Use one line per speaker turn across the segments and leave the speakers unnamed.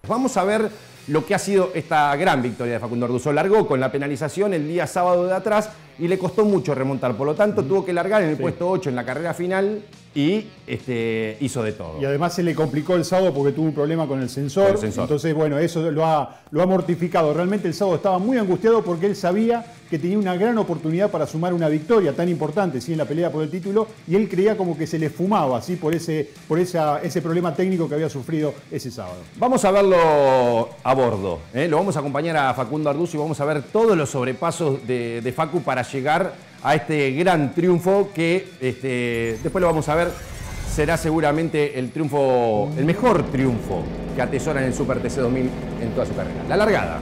Vamos a ver lo que ha sido esta gran victoria de Facundo Arduzo. Largó con la penalización el día sábado de atrás y le costó mucho remontar. Por lo tanto, tuvo que largar en el puesto 8 en la carrera final y hizo de todo.
Y además se le complicó el sábado porque tuvo un problema con el sensor. Entonces, bueno, eso lo ha mortificado. Realmente el sábado estaba muy angustiado porque él sabía que tenía una gran oportunidad para sumar una victoria tan importante, ¿sí?, en la pelea por el título, y él creía como que se le fumaba, ¿sí?, por ese problema técnico que había sufrido ese sábado.
Vamos a verlo a bordo, ¿eh? Lo vamos a acompañar a Facundo Arduzo y vamos a ver todos los sobrepasos de Facu para llegar a este gran triunfo que después lo vamos a ver. Será seguramente el mejor triunfo que atesora en el Super TC 2000 en toda su carrera. La largada.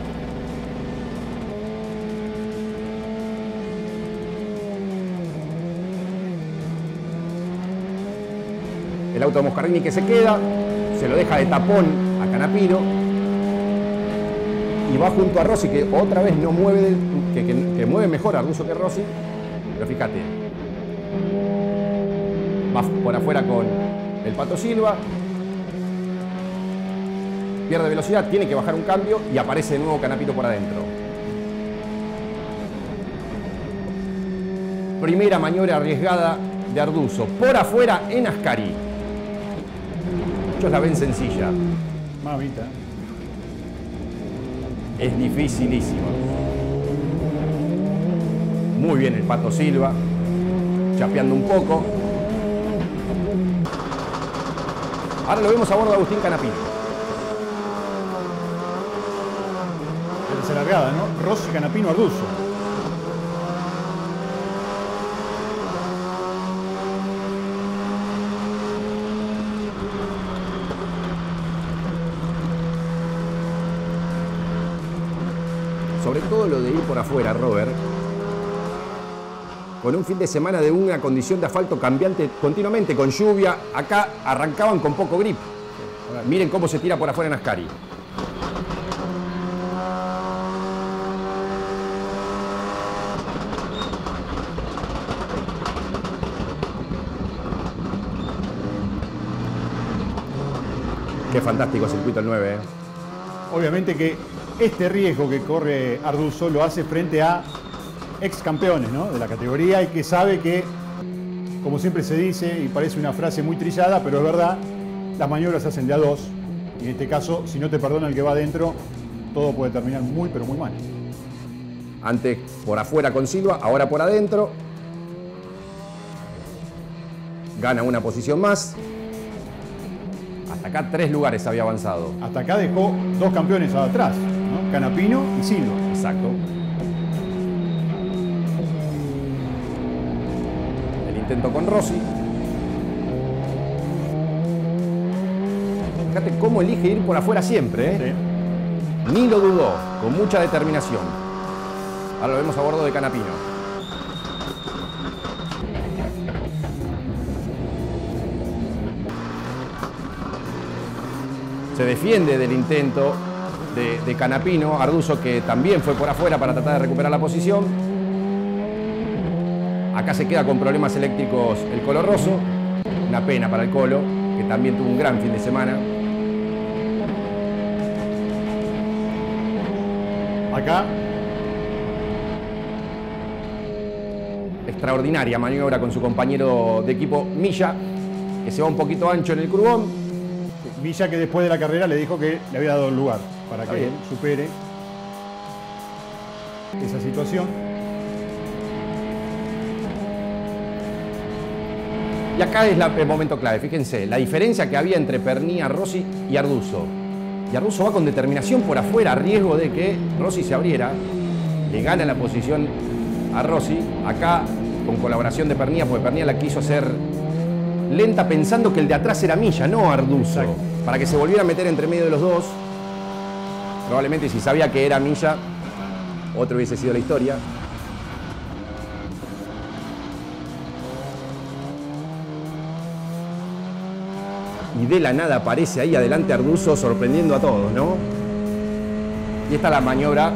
El auto de Moscardini que se queda, se lo deja de tapón a Canapino y va junto a Rossi, que otra vez no mueve, que mueve mejor a Arduzo que Rossi, pero fíjate, va por afuera con el Pato Silva, pierde velocidad, tiene que bajar un cambio y aparece de nuevo Canapino por adentro. Primera maniobra arriesgada de Arduzo, por afuera en Ascari. Muchos la ven sencilla.
Mamita.
Es dificilísimo. Muy bien el Pato Silva, chapeando un poco. Ahora lo vemos a bordo de Agustín Canapino.
Tercera largada, ¿no? Rossi, Canapino, Arduzo.
Sobre todo lo de ir por afuera, Robert, con un fin de semana de una condición de asfalto cambiante continuamente, con lluvia. Acá arrancaban con poco grip. Miren cómo se tira por afuera en Ascari. Qué fantástico circuito el 9, ¿eh?
Obviamente que este riesgo que corre Arduzo lo hace frente a ex campeones, ¿no?, de la categoría, y que sabe que, como siempre se dice, y parece una frase muy trillada, pero es verdad, las maniobras se hacen de a dos, y en este caso, si no te perdona el que va adentro, todo puede terminar muy, pero muy mal.
Antes por afuera con Silva, ahora por adentro. Gana una posición más. Hasta acá 3 lugares había avanzado.
Hasta acá dejó 2 campeones atrás, ¿no?, Canapino y Silva.
Exacto. El intento con Rossi. Fíjate cómo elige ir por afuera siempre, ¿eh? Sí. Ni lo dudó, con mucha determinación. Ahora lo vemos a bordo de Canapino. Se defiende del intento de Canapino, Arduzo, que también fue por afuera para tratar de recuperar la posición. Acá se queda con problemas eléctricos el Colo Rosso. Una pena para el Colo, que también tuvo un gran fin de semana.
Acá.
Extraordinaria maniobra con su compañero de equipo Milla, que se va un poquito ancho en el curbón.
Milla, que después de la carrera le dijo que le había dado el lugar para que él supere esa situación.
Y acá es el momento clave, fíjense, la diferencia que había entre Pernía, Rossi y Arduzo. Y Arduzo va con determinación por afuera, a riesgo de que Rossi se abriera. Le gana la posición a Rossi, acá con colaboración de Pernía, porque Pernía la quiso hacer lenta pensando que el de atrás era Milla, no Arduzo. Exacto. Para que se volviera a meter entre medio de los dos. Probablemente si sabía que era Milla, otro hubiese sido la historia. Y de la nada aparece ahí adelante Arduzo, sorprendiendo a todos, ¿no? Y esta es la maniobra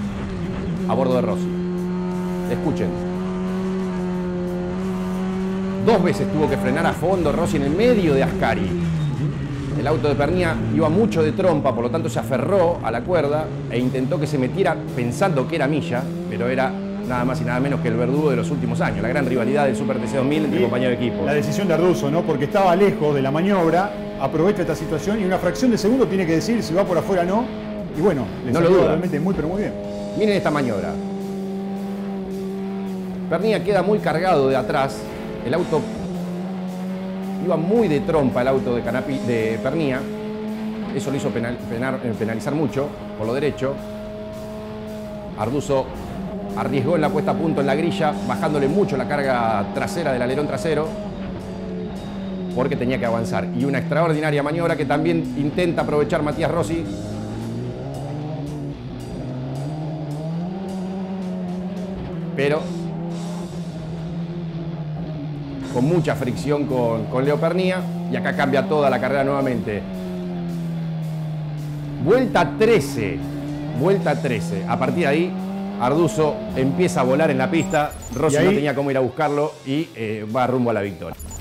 a bordo de Rossi. Escuchen. 2 veces tuvo que frenar a fondo Rossi en el medio de Ascari. El auto de Pernía iba mucho de trompa, por lo tanto se aferró a la cuerda e intentó que se metiera pensando que era Milla, pero era nada más y nada menos que el verdugo de los últimos años, la gran rivalidad del Super TC 2000 entre compañeros de equipo.
La decisión de Arduzo, ¿no? Porque estaba lejos de la maniobra, aprovecha esta situación y una fracción de segundo tiene que decir si va por afuera o no. Y bueno, le
no
salió
lo duda.
realmente muy, pero muy bien.
Miren esta maniobra. Pernía queda muy cargado de atrás, el auto iba muy de trompa, el auto de Pernía, eso lo hizo penalizar mucho por lo derecho. Arduzo arriesgó en la puesta a punto en la grilla, bajándole mucho la carga trasera del alerón trasero, porque tenía que avanzar. Y una extraordinaria maniobra que también intenta aprovechar Matías Rossi. Pero con mucha fricción con Leo Pernía, y acá cambia toda la carrera nuevamente. Vuelta 13, vuelta 13. A partir de ahí, Arduzo empieza a volar en la pista, Rossi no tenía cómo ir a buscarlo y va rumbo a la victoria.